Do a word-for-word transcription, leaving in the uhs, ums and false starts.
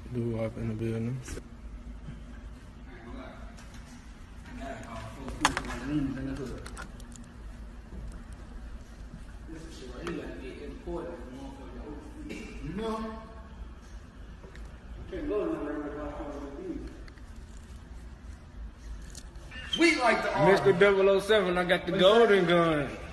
Do up in the building. No. We like the Mister double oh seven, I got the golden gun.